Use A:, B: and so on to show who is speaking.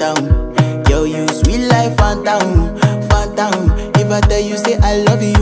A: phantom. Girl, you sweet life, phantom, phantom. If I tell you say I love you,